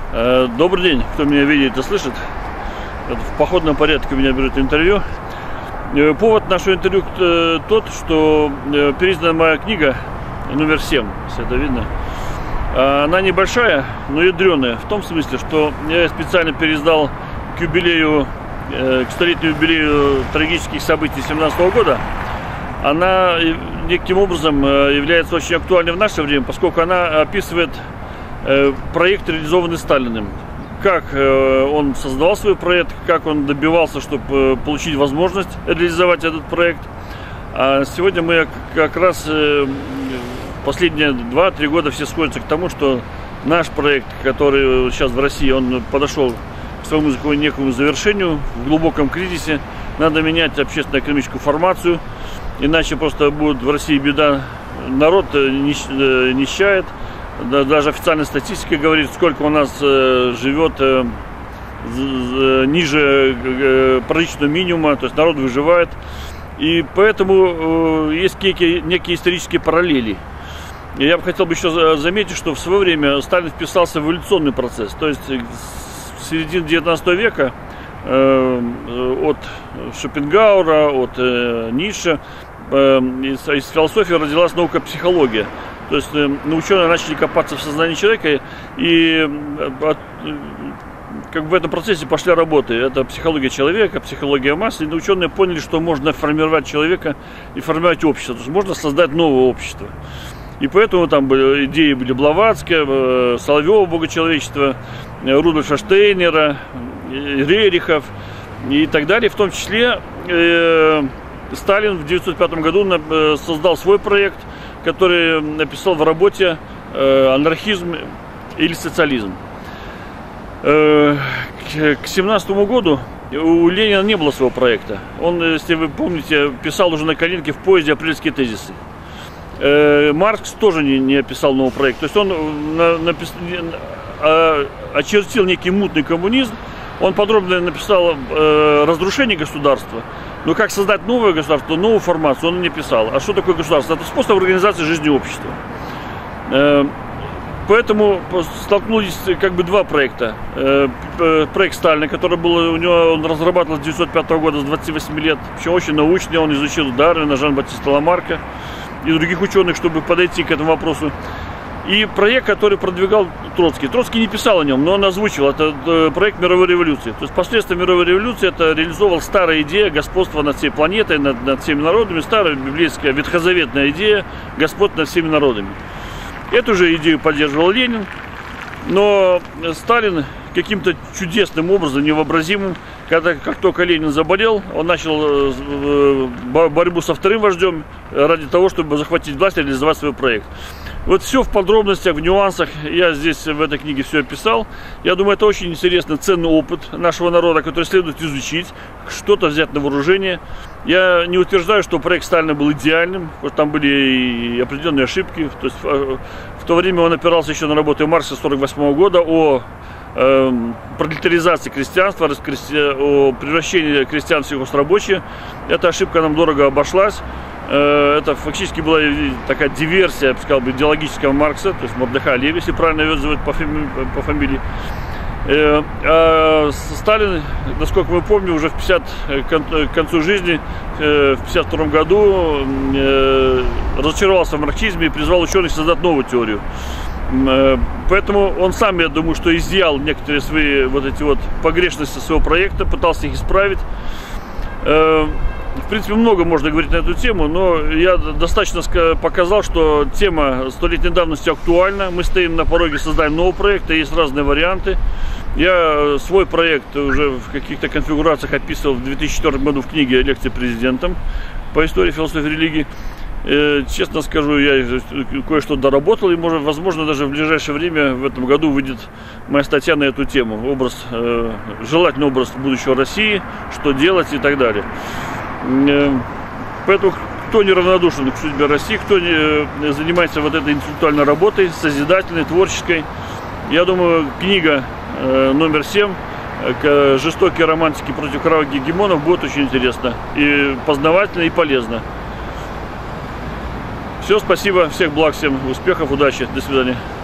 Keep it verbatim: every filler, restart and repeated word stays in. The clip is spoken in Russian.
Добрый день, кто меня видит и слышит. В походном порядке у меня берут интервью. Повод нашего интервью тот, что переиздана моя книга номер семь, если это видно. Она небольшая, но ядреная, в том смысле, что я специально переиздал к юбилею, к столетнему юбилею трагических событий семнадцатого года. Она неким образом является очень актуальной в наше время, поскольку она описывает проект, реализованный Сталиным. Как он создавал свой проект, как он добивался, чтобы получить возможность реализовать этот проект. А сегодня мы как раз последние два-три года все сходятся к тому, что наш проект, который сейчас в России, он подошел к своему некому завершению, в глубоком кризисе. Надо менять общественно-экономическую формацию, иначе просто будет в России беда. Народ нищает. Даже официальная статистика говорит, сколько у нас э, живет э, ниже э, прожиточного минимума, то есть народ выживает. И поэтому э, есть некие, некие исторические параллели. И я бы хотел бы еще заметить, что в свое время Сталин вписался в эволюционный процесс. То есть с середины девятнадцатого века э, от Шопенгауэра, от э, Ницше э, из, из философии родилась наука психология. То есть э, ученые начали копаться в сознании человека, и э, как бы в этом процессе пошли работы. Это психология человека, психология массы. И ученые поняли, что можно формировать человека и формировать общество. То есть можно создать новое общество. И поэтому там были, идеи были Блаватская, э, Соловьева, Богочеловечества, э, Рудольфа Штейнера, э, Рерихов и так далее. В том числе э, Сталин в тысяча девятьсот пятом году э, создал свой проект, который написал в работе э, «Анархизм или социализм». Э, к семнадцатому году у Ленина не было своего проекта. Он, если вы помните, писал уже на коленке в поезде апрельские тезисы. Э, Маркс тоже не, не писал новый проект. То есть он на, напис, а, очертил некий мутный коммунизм. Он подробно написал э, разрушение государства. Но как создать новое государство, новую формацию он не писал. А что такое государство? Это способ организации жизни общества. Э, поэтому столкнулись как бы два проекта. Э, проект Сталина, который был у него, он разрабатывал с тысяча девятьсот пятого года, с двадцати восьми лет. Причем очень научный, он изучил Дарвина, Жан-Батиста Ламарка и других ученых, чтобы подойти к этому вопросу. И проект, который продвигал Троцкий. Троцкий не писал о нем, но он озвучил. Это проект мировой революции. То есть последствия мировой революции это реализовал старая идея господства над всей планетой, над, над всеми народами. Старая библейская ветхозаветная идея господства над всеми народами. Эту же идею поддерживал Ленин. Но Сталин каким-то чудесным образом, невообразимым, когда как только Ленин заболел, он начал борьбу со вторым вождем ради того, чтобы захватить власть и реализовать свой проект. Вот все в подробностях, в нюансах я здесь в этой книге все описал. Я думаю, это очень интересный, ценный опыт нашего народа, который следует изучить, что-то взять на вооружение. Я не утверждаю, что проект Сталина был идеальным, потому что там были и определенные ошибки. То есть в то время он опирался еще на работу Маркса сорок восьмого года о э, пролетаризации крестьянства, о превращении крестьян в сельхозрабочих. Эта ошибка нам дорого обошлась. Это фактически была такая диверсия, я бы сказал, идеологического Маркса, то есть Мордехай Леви, если правильно его зовут по фамилии. По фамилии. А Сталин, насколько мы помним, уже в пятьдесят, к концу жизни, в пятьдесят втором году разочаровался в марксизме и призвал ученых создать новую теорию. Поэтому он сам, я думаю, что изъял некоторые свои вот эти вот погрешности своего проекта, пытался их исправить. В принципе, много можно говорить на эту тему, но я достаточно показал, что тема столетней давности актуальна. Мы стоим на пороге создания нового проекта, есть разные варианты. Я свой проект уже в каких-то конфигурациях описывал в две тысячи четвёртом году в книге «Лекции президентам» по истории, философии, религии. Честно скажу, я кое-что доработал, и, может, возможно, даже в ближайшее время, в этом году, выйдет моя статья на эту тему. Образ, желательный образ будущего России, что делать и так далее. Поэтому, кто неравнодушен к судьбе России, кто не занимается вот этой интеллектуальной работой, созидательной, творческой, я думаю, книга номер семь «Жестокие романтики против кровавых гегемонов» будет очень интересна, и познавательно, и полезно. Все, спасибо, всех благ, всем успехов, удачи, до свидания.